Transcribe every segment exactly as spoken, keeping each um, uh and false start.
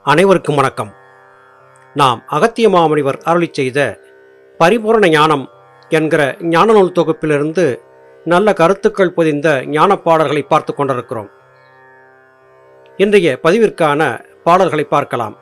அனைவருக்கும் வணக்கம். நாம் அகத்திய மாமுனிவர் அருளிச் செய்த பரிபூரண ஞானம் என்கிற ஞான நூல் தொகுப்பிலிருந்து நல்ல கருத்துக்கள் பொதிந்த ஞான பாடல்களை பார்த்து கொண்டிருக்கிறோம். இன்றைய பதிவிற்கான பாடல்களை பார்க்கலாம்.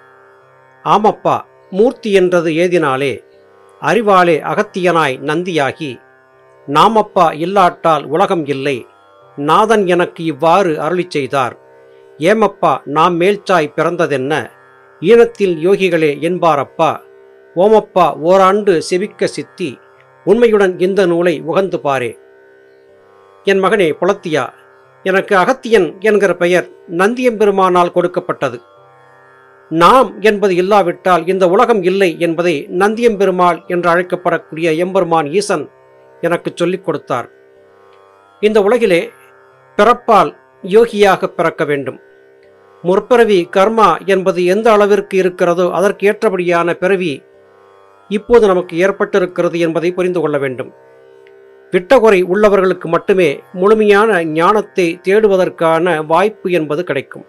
ஆமப்பா, மூர்த்தி என்றது ஏதினாலே, அறிவாலே அகத்தியனாய் நந்தியாகி, நாமப்பா இல்லாட்டால் உலகம் இல்லை, நாதன் எனக்கு இவ்வாறு அருளிச் செய்தார். ஏமப்பா, நாம் மேல்சாய் பிறந்ததென்ன, ஈனத்தில் யோகிகளே என்பாரப்பா. ஓமப்பா, ஓராண்டு செவிக்க சித்தி, உண்மையுடன் இந்த நூலை உகந்து பாரே. என் மகனே புலத்தியா, எனக்கு அகத்தியன் என்கிற பெயர் நந்தியம்பெருமானால் கொடுக்கப்பட்டது. நாம் என்பது இல்லாவிட்டால் இந்த உலகம் இல்லை என்பதை நந்தியம்பெருமாள் என்று அழைக்கப்படக்கூடிய எம்பெருமான் ஈசன் எனக்கு சொல்லிக் கொடுத்தார். இந்த உலகிலே பிறப்பால் யோகியாக பிறக்க வேண்டும். முற்பிறவி கர்மா என்பது எந்த அளவிற்கு இருக்கிறதோ அதற்கு ஏற்றபடியான பிறவி இப்போது நமக்கு ஏற்பட்டிருக்கிறது என்பதை புரிந்து கொள்ள வேண்டும். விட்டகுறை உள்ளவர்களுக்கு மட்டுமே முழுமையான ஞானத்தை தேடுவதற்கான வாய்ப்பு என்பது கிடைக்கும்.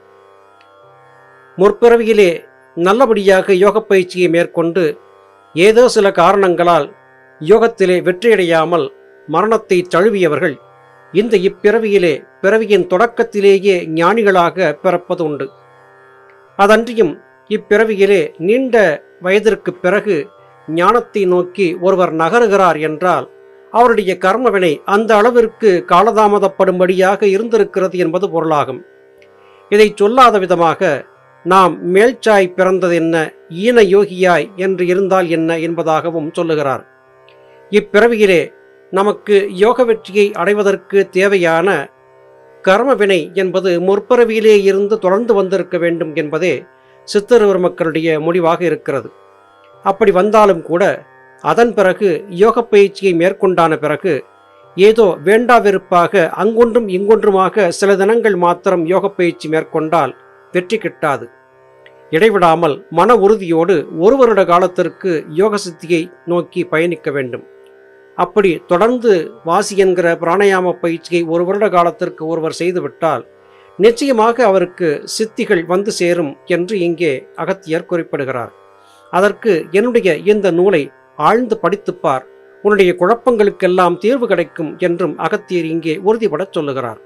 முற்பிறவியிலே நல்லபடியாக யோக பயிற்சியை மேற்கொண்டு ஏதோ சில காரணங்களால் யோகத்திலே வெற்றியடையாமல் மரணத்தை தழுவியவர்கள் இந்த இப்பிறவியிலே பிறவியின் தொடக்கத்திலேயே ஞானிகளாக பிறப்பது உண்டு. அதன்றியும் இப்பிறவியிலே நீண்ட வயதிற்கு பிறகு ஞானத்தை நோக்கி ஒருவர் நகருகிறார் என்றால் அவருடைய கர்மவினை அந்த அளவிற்கு காலதாமதப்படும்படியாக இருந்திருக்கிறது என்பது பொருளாகும். இதை சொல்லாத விதமாக நாம் மேல்சாய் பிறந்ததென்ன, ஈன யோகியாய் என்று இருந்தால் என்ன என்பதாகவும் சொல்லுகிறார். இப்பிறவியிலே நமக்கு யோக வெற்றியை அடைவதற்கு தேவையான கர்மவினை என்பது முற்பிறவியிலே இருந்து தொடர்ந்து வந்திருக்க வேண்டும் என்பதே சித்தர் மக்களுடைய முடிவாக இருக்கிறது. அப்படி வந்தாலும் கூட அதன் பிறகு யோக பயிற்சியை மேற்கொண்டான பிறகு ஏதோ வேண்டாவெறுப்பாக அங்கொன்றும் இங்கொன்றுமாக சில தினங்கள் மாத்திரம் யோக பயிற்சி மேற்கொண்டால் வெற்றி கிட்டாது. இடைவிடாமல் மன உறுதியோடு ஒரு வருட காலத்திற்கு யோக சித்தியை நோக்கி பயணிக்க வேண்டும். அப்படி தொடர்ந்து வாசி என்கிற பிராணாயாம பயிற்சியை ஒரு வருட காலத்திற்கு ஒருவர் செய்துவிட்டால் நிச்சயமாக அவருக்கு சித்திகள் வந்து சேரும் என்று இங்கே அகத்தியர் குறிப்பிடுகிறார். அதற்கு என்னுடைய இந்த நூலை ஆழ்ந்து படித்துப்பார், உன்னுடைய குழப்பங்களுக்கெல்லாம் தீர்வு கிடைக்கும் என்றும் அகத்தியர் இங்கே உறுதிபட சொல்லுகிறார்.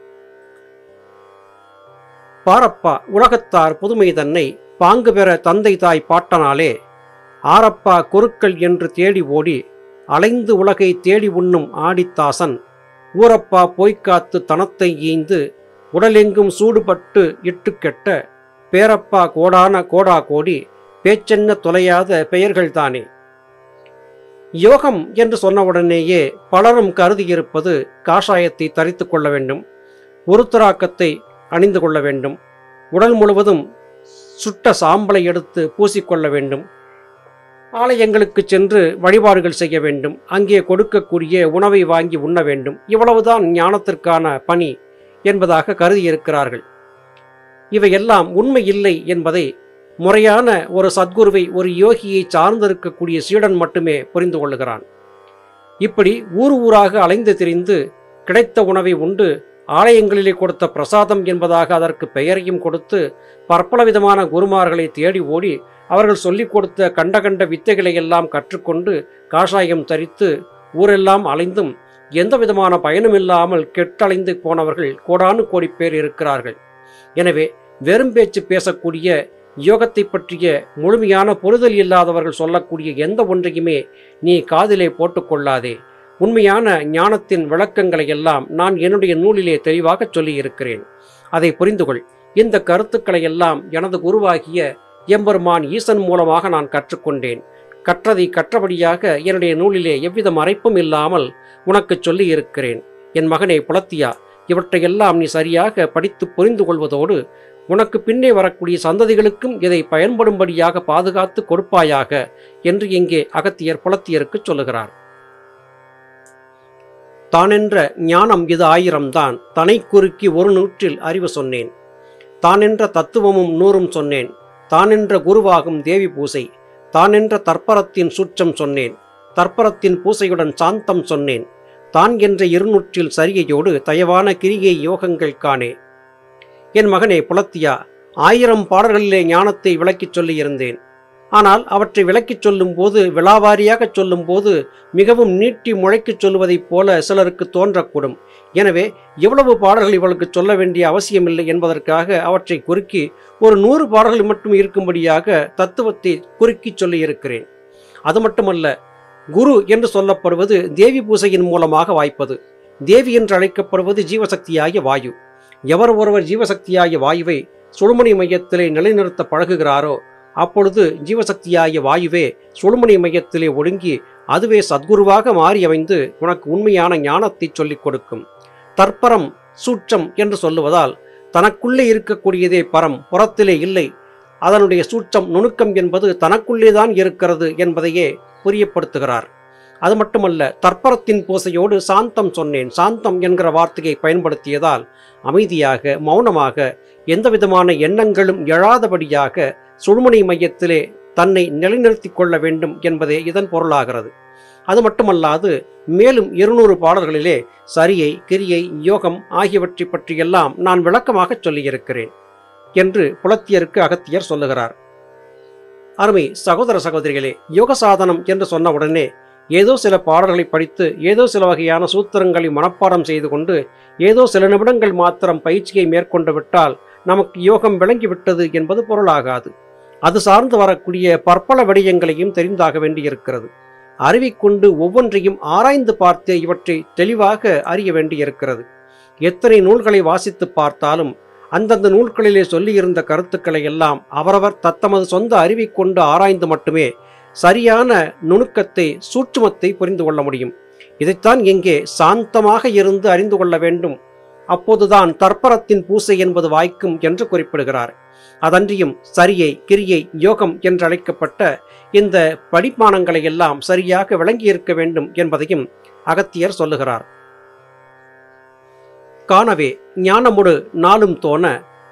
பாரப்பா, உலகத்தார் புதுமை தன்னை பாங்கு பெற தந்தை தாய் பாட்டனாலே, ஆரப்பா குருக்கள் என்று தேடி ஓடி அலைந்து உலகை தேடி உண்ணும் ஆடித்தாசன், ஊரப்பா போய்க்காத்து தனத்தை ஈந்து உடலெங்கும் சூடுபட்டு இட்டு கெட்ட, பேரப்பா கோடான கோடா கோடி பேச்சென்ன தொலையாத பெயர்கள்தானே. யோகம் என்று சொன்னவுடனேயே பலரும் கருதியிருப்பது காஷாயத்தை தரித்து கொள்ள வேண்டும், உருத்தராக்கத்தை அணிந்து கொள்ள வேண்டும், உடல் முழுவதும் சுட்ட சாம்பலை எடுத்து பூசிக்கொள்ள வேண்டும், ஆலயங்களுக்கு சென்று வழிபாடுகள் செய்ய வேண்டும், அங்கே கொடுக்கக்கூடிய உணவை வாங்கி உண்ண வேண்டும், இவ்வளவுதான் ஞானத்திற்கான பணி என்பதாக கருதியிருக்கிறார்கள். இவையெல்லாம் உண்மை இல்லை என்பதை முறையான ஒரு சத்குருவை, ஒரு யோகியை சார்ந்திருக்கக்கூடிய சீடன் மட்டுமே புரிந்து கொள்ளுகிறான். இப்படி ஊர் ஊராக அலைந்து திரிந்து கிடைத்த உணவை உண்டு ஆலயங்களிலே கொடுத்த பிரசாதம் என்பதாக அதற்கு பெயரையும் கொடுத்து பற்பல விதமான குருமார்களை தேடி ஓடி அவர்கள் சொல்லிக் கொடுத்த கண்ட கண்ட வித்தைகளை எல்லாம் கற்றுக்கொண்டு காஷாயம் தரித்து ஊரெல்லாம் அலைந்தும் எந்த விதமான பயனும் இல்லாமல் கெட்டலைந்து போனவர்கள் கோடானு கோடி பேர் இருக்கிறார்கள். எனவே வெறும் பேச்சு பேசக்கூடிய யோகத்தை பற்றிய முழுமையான புரிதல் இல்லாதவர்கள் சொல்லக்கூடிய எந்த ஒன்றையுமே நீ காதிலே போட்டுக்கொள்ளாதே. உண்மையான ஞானத்தின் விளக்கங்களை எல்லாம் நான் என்னுடைய நூலிலே தெளிவாக சொல்லியிருக்கிறேன். அதை புரிந்துகொள். இந்த கருத்துக்களை எல்லாம் எனது குருவாகிய எம்பெருமான் ஈசன் மூலமாக நான் கற்றுக்கொண்டேன். கற்றதை கற்றபடியாக என்னுடைய நூலிலே எவ்வித மறைப்பும் இல்லாமல் உனக்கு சொல்லி இருக்கிறேன். என் மகனே புலத்தியா, இவற்றையெல்லாம் நீ சரியாக படித்து புரிந்து கொள்வதோடு உனக்கு பின்னே வரக்கூடிய சந்ததிகளுக்கும் இதை பயன்படும்படியாக பாதுகாத்து கொடுப்பாயாக என்று இங்கே அகத்தியர் புலத்தியருக்கு சொல்லுகிறார். தானென்ற ஞானம் இது ஆயிரம்தான், தனை குறுக்கி ஒரு நூற்றில் அறிவு சொன்னேன். தானென்ற தத்துவமும் நூறும் சொன்னேன், தானென்ற குருவாகும் தேவி பூசை, தானென்ற தற்பரத்தின் சுற்றம் சொன்னேன், தற்பரத்தின் பூசையுடன் சாந்தம் சொன்னேன், தான் என்ற இருநூற்றில் சரியையோடு தயவான கிரிகை யோகங்கள் காணே. என் மகனே புலத்தியா, ஆயிரம் பாடல்களிலே ஞானத்தை விளக்கிச் சொல்லியிருந்தேன். ஆனால் அவற்றை விளக்கிச் சொல்லும் போது, விலாவாரியாக சொல்லும் போது மிகவும் நீட்டி முளைக்குச் சொல்வதைப் போல சிலருக்கு தோன்றக்கூடும். எனவே எவ்வளவு பாடல்கள் இவளுக்கு சொல்ல வேண்டிய அவசியமில்லை என்பதற்காக அவற்றை குறுக்கி ஒரு நூறு பாடல்கள் மட்டும் இருக்கும்படியாக தத்துவத்தை குறுக்கி சொல்லியிருக்கிறேன். அது மட்டுமல்ல, குரு என்று சொல்லப்படுவது தேவி பூசையின் மூலமாக வாய்ப்பது. தேவி என்று அழைக்கப்படுவது ஜீவசக்தியாகிய வாயு. எவர் ஒருவர் ஜீவசக்தியாகிய வாயுவை சுழுமணி மையத்திலே நிலைநிறுத்த பழகுகிறாரோ அப்பொழுது ஜீவசக்தியாகிய வாயுவே சுழுமணி மையத்திலே ஒடுங்கி அதுவே சத்குருவாக மாறி அமைந்து உனக்கு உண்மையான ஞானத்தை சொல்லிக் கொடுக்கும். தற்பரம் சூட்சம் என்று சொல்லுவதால் தனக்குள்ளே இருக்கக்கூடியதே பரம், புறத்திலே இல்லை. அதனுடைய சூட்சம் நுணுக்கம் என்பது தனக்குள்ளேதான் இருக்கிறது என்பதையே புரியப்படுத்துகிறார். அது மட்டுமல்ல, தற்பரத்தின் பூசையோடு சாந்தம் சொன்னேன். சாந்தம் என்கிற வார்த்தையை பயன்படுத்தியதால் அமைதியாக, மௌனமாக, எந்தவிதமான எண்ணங்களும் எழாதபடியாக சுழுமணி மையத்திலே தன்னை நிலைநிறுத்தி கொள்ள வேண்டும் என்பதே இதன் பொருளாகிறது. அது மட்டுமல்லாது மேலும் இருநூறு பாடல்களிலே சரியை, கிரியை, யோகம் ஆகியவற்றை பற்றியெல்லாம் நான் விளக்கமாக சொல்லியிருக்கிறேன் என்று புலத்தியருக்கு அகத்தியர் சொல்லுகிறார். அருமை சகோதர சகோதரிகளே, யோக சாதனம் என்று சொன்னவுடனே ஏதோ சில பாடல்களை படித்து ஏதோ சில வகையான சூத்திரங்களை மனப்பாடம் செய்து கொண்டு ஏதோ சில நிமிடங்கள் மாத்திரம் பயிற்சியை மேற்கொண்டு விட்டால் நமக்கு யோகம் விளங்கிவிட்டது என்பது பொருளாகாது. அது சார்ந்து வரக்கூடிய பற்பல விடயங்களையும் தெரிந்தாக வேண்டியிருக்கிறது. அறிவிக்கொண்டு ஒவ்வொன்றையும் ஆராய்ந்து பார்த்தே இவற்றை தெளிவாக அறிய வேண்டியிருக்கிறது. எத்தனை நூல்களை வாசித்து பார்த்தாலும் அந்தந்த நூல்களிலே சொல்லியிருந்த கருத்துக்களை எல்லாம் அவரவர் தத்தமது சொந்த அறிவை கொண்டு ஆராய்ந்து மட்டுமே சரியான நுணுக்கத்தை, சூட்சுமத்தை புரிந்து கொள்ள முடியும். இதைத்தான் எங்கே சாந்தமாக இருந்து அறிந்து கொள்ள வேண்டும், அப்போதுதான் தற்பரத்தின் பூசை என்பது வாய்க்கும் என்று குறிப்பிடுகிறார். அதன்றியும் சரியை, கிரியை, யோகம் என்றழைக்கப்பட்ட இந்த படிப்பானங்களை எல்லாம் சரியாக விளங்கியிருக்க வேண்டும் என்பதையும் அகத்தியர் சொல்லுகிறார். காணவே ஞானமுடு நாளும் தோண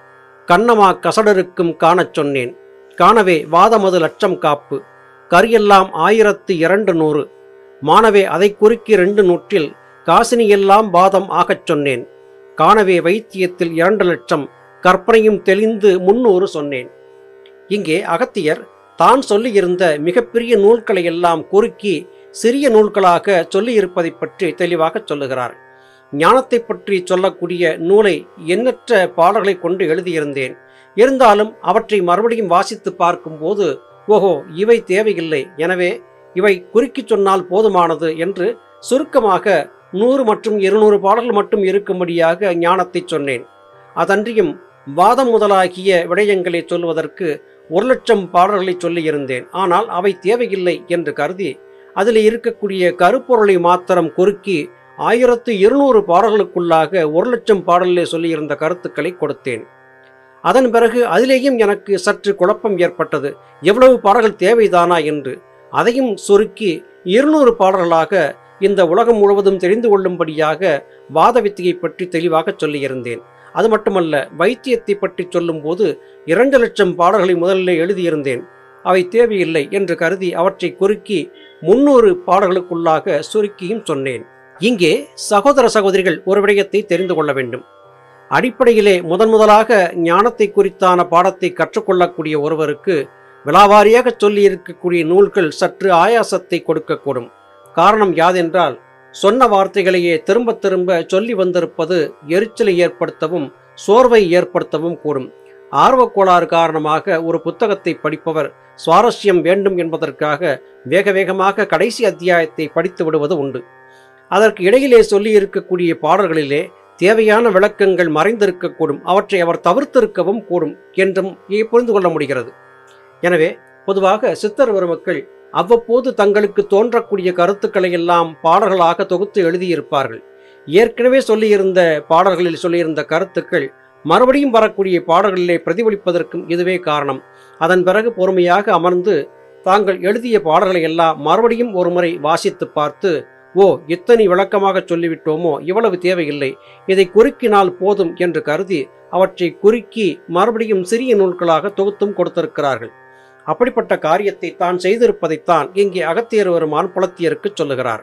கண்ணமா கசடருக்கும் காணச் சொன்னேன். காணவே வாதமது லட்சம் காப்பு கரியெல்லாம் ஆயிரத்து இரண்டு நூறு மானவே அதை குறுக்கி ரெண்டு நூற்றில் காசினியெல்லாம் வாதம் ஆகச் சொன்னேன். காணவே வைத்தியத்தில் இரண்டு லட்சம் கற்பனையும் தெளிந்து முன்னூறு சொன்னேன். இங்கே அகத்தியர் தான் சொல்லியிருந்த மிகப்பெரிய நூல்களை எல்லாம் குறுக்கி சிறிய நூல்களாக சொல்லியிருப்பதை பற்றி தெளிவாக சொல்லுகிறார். ஞானத்தை பற்றி சொல்லக்கூடிய நூலை எண்ணற்ற பாடல்களை கொண்டு எழுதியிருந்தேன். இருந்தாலும் அவற்றை மறுபடியும் வாசித்து பார்க்கும்போது ஓஹோ, இவை தேவையில்லை, எனவே இவை குறுக்கி சொன்னால் போதுமானது என்று சுருக்கமாக நூறு மற்றும் இருநூறு பாடல்கள் மட்டும் இருக்கும்படியாக ஞானத்தை சொன்னேன். அதன்றியும் வாதம் முதலாகிய விடயங்களை சொல்வதற்கு ஒரு லட்சம் பாடல்களை சொல்லியிருந்தேன். ஆனால் அவை தேவையில்லை என்று கருதி அதில் இருக்கக்கூடிய கருப்பொருளை மாத்திரம் குறுக்கி ஆயிரத்து இருநூறு பாடல்களுக்குள்ளாக ஒரு லட்சம் பாடலிலே சொல்லியிருந்த கருத்துக்களை கொடுத்தேன். அதன் பிறகு அதிலேயும் எனக்கு சற்று குழப்பம் ஏற்பட்டது. எவ்வளவு பாடல்கள் தேவைதானா என்று அதையும் சுருக்கி இருநூறு பாடல்களாக இந்த உலகம் முழுவதும் தெரிந்து கொள்ளும்படியாக வாத வித்தியை பற்றி தெளிவாக சொல்லியிருந்தேன். அது மட்டுமல்ல, வைத்தியத்தை பற்றி சொல்லும் போது இரண்டு லட்சம் பாடல்களை முதலிலே எழுதியிருந்தேன். அவை தேவையில்லை என்று கருதி அவற்றை குறுக்கி முன்னூறு பாடல்களுக்குள்ளாக சுருக்கியும் சொன்னேன். இங்கே சகோதர சகோதரிகள் ஒரு விடயத்தை தெரிந்து கொள்ள வேண்டும். அடிப்படையிலே முதன் முதலாக ஞானத்தை குறித்தான பாடத்தை கற்றுக்கொள்ளக்கூடிய ஒருவருக்கு விலாவாரியாக சொல்லி இருக்கக்கூடிய நூல்கள் சற்று ஆயாசத்தை கொடுக்கக்கூடும். காரணம் யாதென்றால், சொன்ன வார்த்தைகளையே திரும்ப திரும்ப சொல்லி வந்திருப்பது எரிச்சலை ஏற்படுத்தவும் சோர்வை ஏற்படுத்தவும் கூடும். ஆர்வக்கோளாறு காரணமாக ஒரு புத்தகத்தை படிப்பவர் சுவாரஸ்யம் வேண்டும் என்பதற்காக வேக வேகமாக கடைசி அத்தியாயத்தை படித்து விடுவது உண்டு. அதற்கு இடையிலே சொல்லி இருக்கக்கூடிய பாடல்களிலே தேவையான விளக்கங்கள் மறைந்திருக்கக்கூடும். அவற்றை அவர் தவிர்த்திருக்கவும் கூடும் என்றும் புரிந்து கொள்ள முடிகிறது. எனவே பொதுவாக சித்தர் பெருமக்கள் அவ்வப்போது தங்களுக்கு தோன்றக்கூடிய கருத்துக்களை எல்லாம் பாடல்களாக தொகுத்து எழுதியிருப்பார்கள். ஏற்கனவே சொல்லியிருந்த பாடல்களில் சொல்லியிருந்த கருத்துக்கள் மறுபடியும் வரக்கூடிய பாடல்களிலே பிரதிபலிப்பதற்கும் இதுவே காரணம். அதன் பிறகு பொறுமையாக அமர்ந்து தாங்கள் எழுதிய பாடல்களை எல்லாம் மறுபடியும் ஒரு முறை வாசித்து பார்த்து, ஓ, இத்தனை விளக்கமாக சொல்லிவிட்டோமோ, இவ்வளவு தேவையில்லை, இதை குறுக்கினால் போதும் என்று கருதி அவற்றை குறுக்கி மறுபடியும் சிறிய நூல்களாக தொகுத்தும் கொடுத்திருக்கிறார்கள். அப்படிப்பட்ட காரியத்தை தான் செய்திருப்பதைத்தான் இங்கே அகத்தியர் வருமான் புலத்தியருக்கு சொல்லுகிறார்.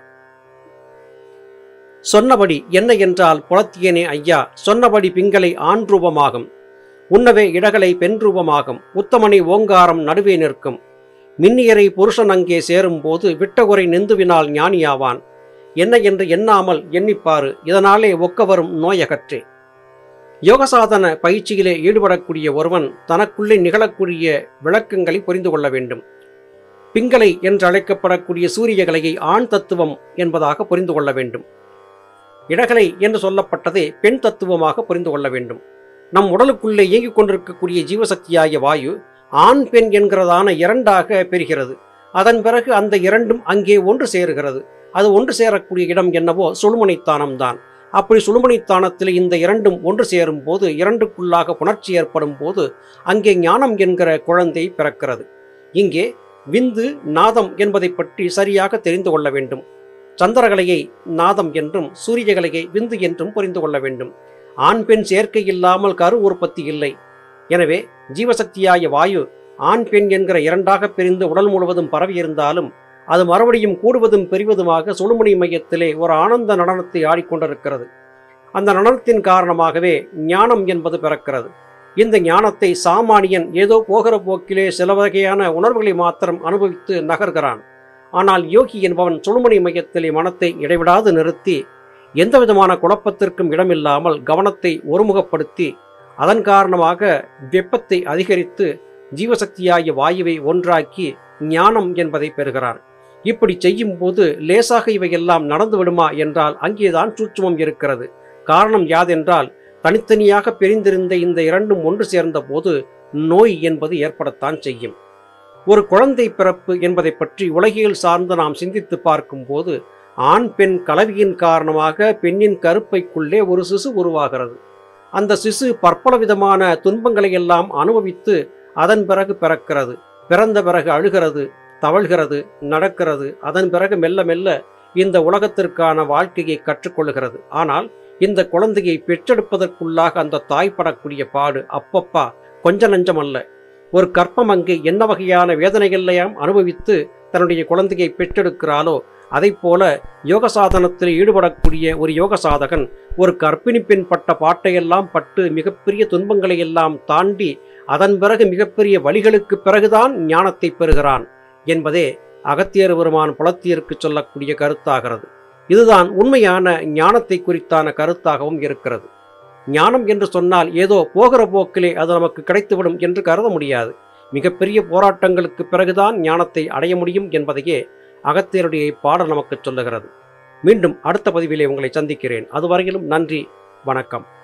சொன்னபடி என்ன என்றால் புலத்தியனே ஐயா, சொன்னபடி பிங்களை ஆண் ரூபமாகும். உண்ணவே இடகலை பெண் ரூபமாகும் உத்தமனை ஓங்காரம் நடுவே நிற்கும் மின்னியரை புருஷன் அங்கே சேரும்போது விட்டகுறை நிந்துவினால் ஞானியாவான் என்ன என்று எண்ணாமல் எண்ணிப்பாரு இதனாலே ஒக்க வரும் நோயகற்றே. யோகசாதன பயிற்சியிலே ஈடுபடக்கூடிய ஒருவன் தனக்குள்ளே நிகழக்கூடிய விளக்கங்களை புரிந்து கொள்ள வேண்டும். பிங்களை என்று அழைக்கப்படக்கூடிய சூரியகலையை ஆண் தத்துவம் என்பதாக புரிந்து கொள்ள வேண்டும். இடகலை என்று சொல்லப்பட்டதை பெண் தத்துவமாக புரிந்து கொள்ள வேண்டும். நம் உடலுக்குள்ளே இயங்கிக் கொண்டிருக்கக்கூடிய ஜீவசக்தியாகிய வாயு ஆண் பெண் என்கிறதான இரண்டாக பெறுகிறது. அதன் பிறகு அந்த இரண்டும் அங்கே ஒன்று சேருகிறது. அது ஒன்று சேரக்கூடிய இடம் என்னவோ சுழுமுனைத்தானம்தான். அப்படி சுழுமுனைத்தானத்தில் இந்த இரண்டும் ஒன்று சேரும் போது இரண்டுக்குள்ளாக புணர்ச்சி ஏற்படும் போது அங்கே ஞானம் என்கிற குழந்தை பிறக்கிறது. இங்கே விந்து நாதம் என்பதை பற்றி சரியாக தெரிந்து கொள்ள வேண்டும். சந்திரகலையை நாதம் என்றும் சூரியகலையை விந்து என்றும் புரிந்து கொள்ள வேண்டும். ஆண் பெண் சேர்க்கை இல்லாமல் கரு உற்பத்தி இல்லை. எனவே ஜீவசக்தியாய வாயு ஆண் பெண் என்கிற இரண்டாக பிரிந்து உடல் முழுவதும் பரவியிருந்தாலும் அது மறுபடியும் கூடுவதும் பெரிவதுமாக சுழுமுனை மையத்திலே ஒரு ஆனந்த நடனத்தை ஆடிக்கொண்டிருக்கிறது. அந்த நடனத்தின் காரணமாகவே ஞானம் என்பது பிறக்கிறது. இந்த ஞானத்தை சாமானியன் ஏதோ போகிற போக்கிலே சில வகையான உணர்வுகளை மாத்திரம் அனுபவித்து நகர்கிறான். ஆனால் யோகி என்பவன் சுழுமுனை மையத்திலே மனத்தை இடைவிடாது நிறுத்தி எந்த விதமான குழப்பத்திற்கும் இடமில்லாமல் கவனத்தை ஒருமுகப்படுத்தி அதன் காரணமாக வெப்பத்தை அதிகரித்து ஜீவசக்தியாகிய வாயுவை ஒன்றாக்கி ஞானம் என்பதை பெறுகிறான். இப்படி செய்யும் போது லேசாக இவையெல்லாம் நடந்து விடுமா என்றால் அங்கேதான் சூட்சுமம் இருக்கிறது. காரணம் யாதென்றால் தனித்தனியாக பிரிந்திருந்த இந்த இரண்டும் ஒன்று சேர்ந்த போது நோய் என்பது ஏற்படத்தான் செய்யும். ஒரு குழந்தை பிறப்பு என்பதை பற்றி உலகியல் சார்ந்து நாம் சிந்தித்து பார்க்கும் போது ஆண் பெண் கலவியின் காரணமாக பெண்ணின் கருப்பைக்குள்ளே ஒரு சிசு உருவாகிறது. அந்த சிசு பற்பல விதமான துன்பங்களை எல்லாம் அனுபவித்து அதன் பிறகு பிறக்கிறது. பிறந்த பிறகு அழுகிறது, தவழ்கிறது, நடக்கிறது. அதன் பிறகு மெல்ல மெல்ல இந்த உலகத்திற்கான வாழ்க்கையை கற்றுக்கொள்கிறது. ஆனால் இந்த குழந்தையை பெற்றெடுப்பதற்குள்ளாக அந்த தாய் படக்கூடிய பாடு அப்பப்பா கொஞ்ச நஞ்சமல்ல. ஒரு கற்பம் அங்கே என்ன வகையான வேதனைகளையும் அனுபவித்து தன்னுடைய குழந்தையை பெற்றெடுக்கிறாளோ அதை போல யோக சாதனத்தில் ஈடுபடக்கூடிய ஒரு யோக சாதகன் ஒரு கர்ப்பிணி பெண் பட்ட பாட்டையெல்லாம் பட்டு மிகப்பெரிய துன்பங்களை எல்லாம் தாண்டி அதன் பிறகு மிகப்பெரிய வழிகளுக்கு பிறகுதான் ஞானத்தை பெறுகிறான் என்பதே அகத்தியர் பெருமான் புலத்தியருக்கு சொல்லக்கூடிய கருத்தாகிறது. இதுதான் உண்மையான ஞானத்தை குறித்தான கருத்தாகவும் இருக்கிறது. ஞானம் என்று சொன்னால் ஏதோ போகிற போக்கிலே அது நமக்கு கிடைத்துவிடும் என்று கருத முடியாது. மிகப்பெரிய போராட்டங்களுக்கு பிறகுதான் ஞானத்தை அடைய முடியும் என்பதையே அகத்தியருடைய பாடல் நமக்கு சொல்லுகிறது. மீண்டும் அடுத்த பதிவிலே உங்களை சந்திக்கிறேன். அதுவரையிலும் நன்றி, வணக்கம்.